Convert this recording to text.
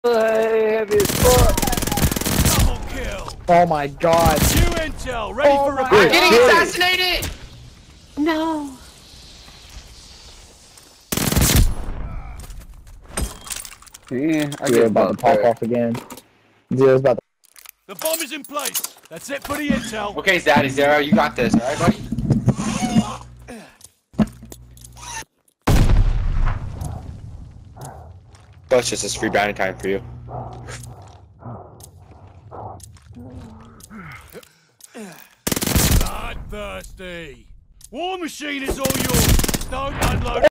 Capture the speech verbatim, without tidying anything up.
Heavy as fuck. Double kill. Oh my god. New intel, ready Oh for my report. God. Getting assassinated! No. Yeah, I Zero's get about to about pop that. off again. Zero's about to. The bomb is in place. That's it for the intel. Okay, Zaddy Zero, you got this, alright, buddy? That's just this free bounty time for you. Bloodthirsty. War Machine is all yours. Don't unload.